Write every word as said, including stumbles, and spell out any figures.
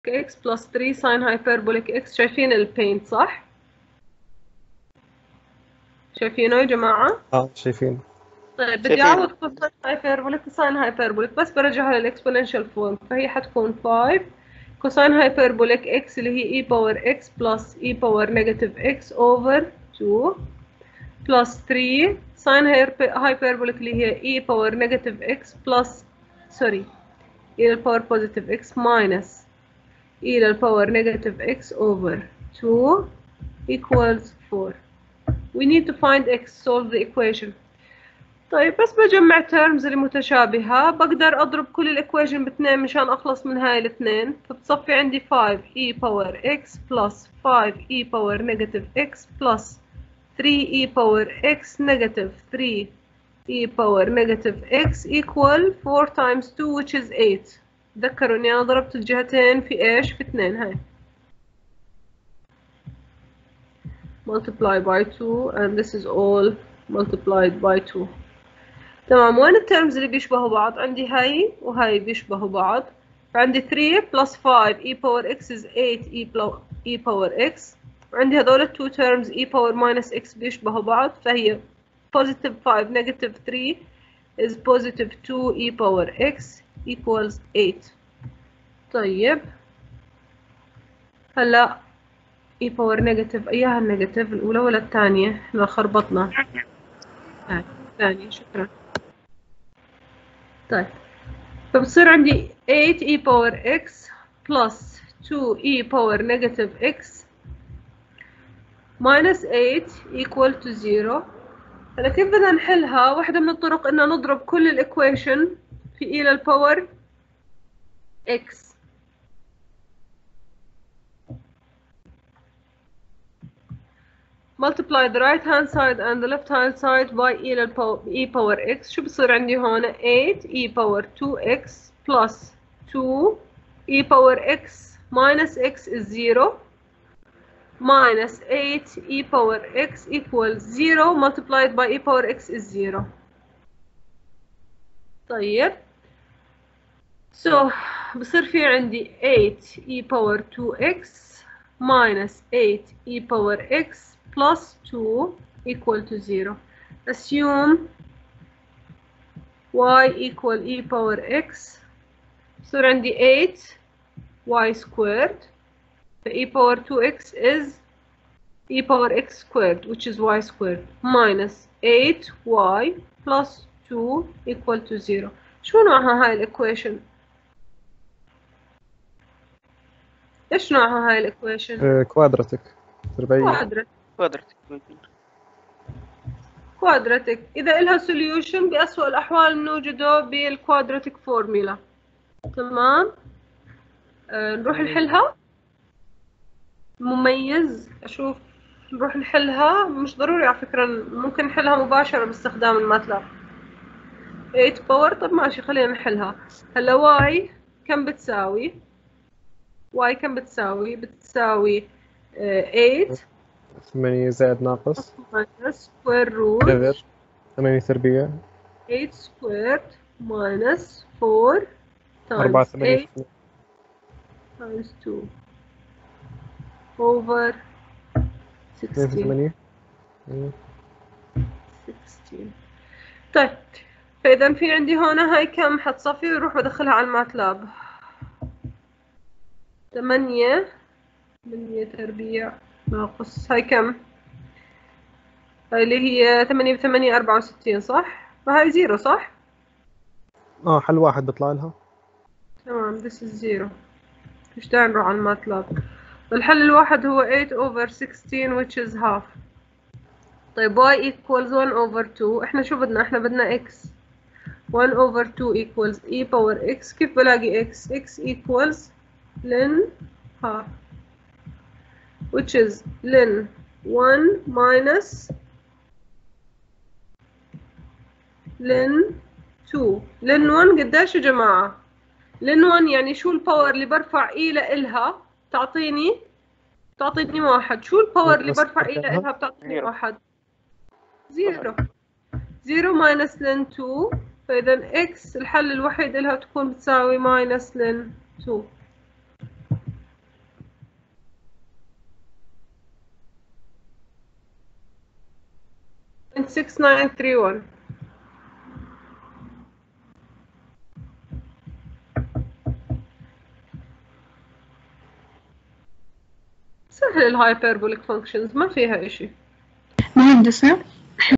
x plus three sin hyperbolic x. شايفين البينت صح؟ شايفينه يا جماعة؟ اه شايفين. طيب بدي شايفين. أعوض كوساين هايبربوليك وساين هايبربوليك بس برجعها للإكسبوننشال فورم، فهي حتكون خمسة كوساين هايبربوليك x اللي هي e باور x plus e باور نيجاتيف x over two plus three ساين هايبربوليك اللي هي e باور نيجاتيف x plus سوري e للباور بوزيتيف x minus e للباور نيجاتيف x over two equals four. We need to find x, solve the equation. طيب بس بجمع terms اللي متشابهة بقدر أضرب كل الإكويشن باثنين مشان أخلص من هاي الاثنين، فبتصفي عندي five e power x plus five e power negative x plus three e power x negative three e power negative x equal four times two which is eight. تذكروا إني أنا ضربت الجهتين في إيش؟ في اثنين. هاي multiply by two and this is all multiplied by two. تمام. وين الترمز اللي بيشبهوا بعض؟ عندي هاي وهاي بيشبهوا بعض، فعندي three plus five e power x is eight e, e power x، وعندي هذول two terms e power minus x بيشبهوا بعض، فهي positive five negative three is positive two e power x equals eight. طيب هلا e power negative أيها النيجاتيف الأولى ولا الثانية؟ احنا خربطنا. هاي الثانية. شكرا. طيب فبصير عندي eight e power x plus two e power negative x minus eight equal to zero. هلا كيف بدنا نحلها؟ واحدة من الطرق إنه نضرب كل الإكويشن في e للباور x. multiply the right hand side and the left hand side by e للباور e power x. شو بصير عندي هون؟ eight e power two x plus two e power x minus x is zero minus eight e power x equals zero multiplied by e power x is zero. طيب so بصير في عندي eight e power two x minus eight e power x plus two equal to zero. Assume y equal e power x. بصير عندي eight y squared. The e power two x is e power x squared which is y squared minus eight y plus two equal to zero. شو نوعها هاي الإكويشن؟ إيش نوعها هاي الإكويشن؟ كوادراتيك تربيعية. كوادراتيك. كوادراتيك. كوادراتيك. إذا إلها solution بأسوأ الأحوال نوجده بالكوادراتيك فورميلا. تمام؟ آه نروح نحلها. مميز. أشوف نروح نحلها. مش ضروري على فكرة، ممكن نحلها مباشرة باستخدام الماتلاب. eight باور. طب ماشي خلينا نحلها. هلا y كم بتساوي؟ y كم بتساوي؟ بتساوي eight ثمانية زائد ناقص minus square root صفر ثمانية تربيع eight squared minus four أربعة times ثمانية eight times two over sixteen. ثمانية sixteen. طيب فإذا في عندي هنا هاي كم حتصفي وروح بدخلها على الماتلاب. ثمانية ثمانية تربيع ناقص هاي كم؟ هاي اللي هي ثمانية بثمانية أربعة وستين صح؟ فهاي زيرو صح؟ اه حل واحد بيطلع لها. تمام this is zero. مش داعي نروح على الماتلاب. الحل الواحد هو eight over sixteen which is half. طيب y equals one over two. احنا شو بدنا؟ احنا بدنا x. one over two equals e power x. كيف بلاقي x؟ x equals ln half which is ln one minus ln two. ln one قديش يا جماعة؟ ln one يعني شو الباور اللي برفع e لإلها تعطيني تعطيني واحد. شو الباور اللي برفع e لإلها بتعطيني واحد؟ زيرو. زيرو minus ln two. فإذا x الحل الوحيد إلها تكون بتساوي minus ln two. ستة تسعة ثلاثة واحد. سهل الهايبربوليك فانكشنز ما فيها اشي. مهندسة